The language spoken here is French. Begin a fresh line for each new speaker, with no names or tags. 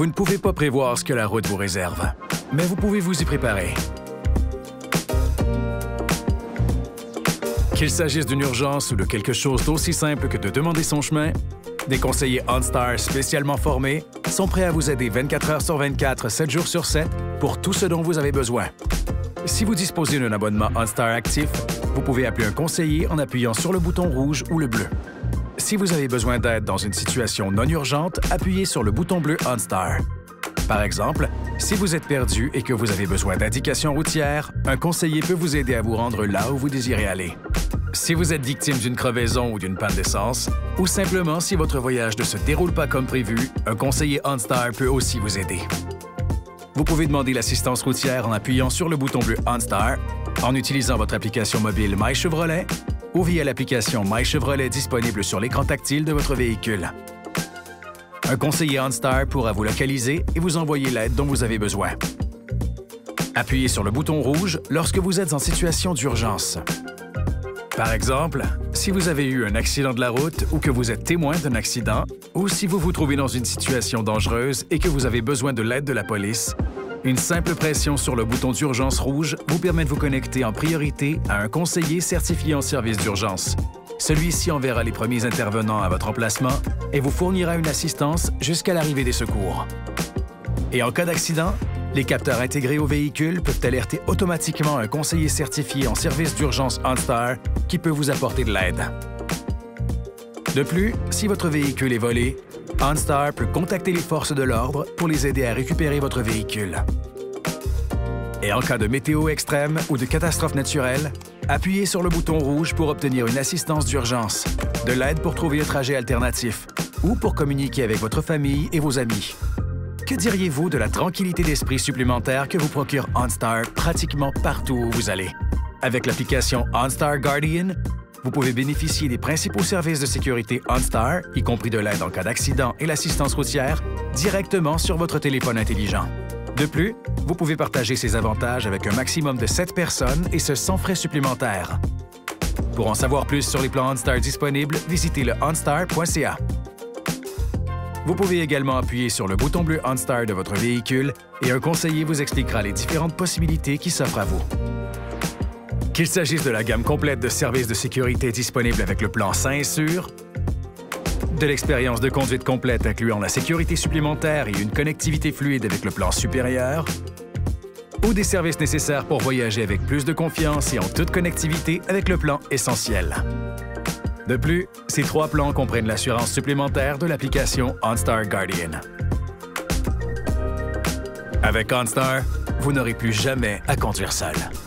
Vous ne pouvez pas prévoir ce que la route vous réserve, mais vous pouvez vous y préparer. Qu'il s'agisse d'une urgence ou de quelque chose d'aussi simple que de demander son chemin, des conseillers OnStar spécialement formés sont prêts à vous aider 24 heures sur 24, 7 jours sur 7 pour tout ce dont vous avez besoin. Si vous disposez d'un abonnement OnStar actif, vous pouvez appeler un conseiller en appuyant sur le bouton rouge ou le bleu. Si vous avez besoin d'aide dans une situation non urgente, appuyez sur le bouton bleu OnStar. Par exemple, si vous êtes perdu et que vous avez besoin d'indications routières, un conseiller peut vous aider à vous rendre là où vous désirez aller. Si vous êtes victime d'une crevaison ou d'une panne d'essence, ou simplement si votre voyage ne se déroule pas comme prévu, un conseiller OnStar peut aussi vous aider. Vous pouvez demander l'assistance routière en appuyant sur le bouton bleu OnStar, en utilisant votre application mobile MyChevrolet ou via l'application MyChevrolet disponible sur l'écran tactile de votre véhicule. Un conseiller OnStar pourra vous localiser et vous envoyer l'aide dont vous avez besoin. Appuyez sur le bouton rouge lorsque vous êtes en situation d'urgence. Par exemple, si vous avez eu un accident de la route ou que vous êtes témoin d'un accident, ou si vous vous trouvez dans une situation dangereuse et que vous avez besoin de l'aide de la police, une simple pression sur le bouton d'urgence rouge vous permet de vous connecter en priorité à un conseiller certifié en service d'urgence. Celui-ci enverra les premiers intervenants à votre emplacement et vous fournira une assistance jusqu'à l'arrivée des secours. Et en cas d'accident, les capteurs intégrés au véhicule peuvent alerter automatiquement un conseiller certifié en service d'urgence OnStar qui peut vous apporter de l'aide. De plus, si votre véhicule est volé, OnStar peut contacter les forces de l'ordre pour les aider à récupérer votre véhicule. Et en cas de météo extrême ou de catastrophe naturelle, appuyez sur le bouton rouge pour obtenir une assistance d'urgence, de l'aide pour trouver un trajet alternatif ou pour communiquer avec votre famille et vos amis. Que diriez-vous de la tranquillité d'esprit supplémentaire que vous procure OnStar pratiquement partout où vous allez? Avec l'application OnStar Guardian, vous pouvez bénéficier des principaux services de sécurité OnStar, y compris de l'aide en cas d'accident et l'assistance routière, directement sur votre téléphone intelligent. De plus, vous pouvez partager ces avantages avec un maximum de 7 personnes et ce sans frais supplémentaires. Pour en savoir plus sur les plans OnStar disponibles, visitez le onstar.ca. Vous pouvez également appuyer sur le bouton bleu OnStar de votre véhicule et un conseiller vous expliquera les différentes possibilités qui s'offrent à vous. Qu'il s'agisse de la gamme complète de services de sécurité disponibles avec le plan Sain et Sûr, de l'expérience de conduite complète incluant la sécurité supplémentaire et une connectivité fluide avec le plan Supérieur, ou des services nécessaires pour voyager avec plus de confiance et en toute connectivité avec le plan Essentiel. De plus, ces 3 plans comprennent l'assurance supplémentaire de l'application OnStar Guardian. Avec OnStar, vous n'aurez plus jamais à conduire seul.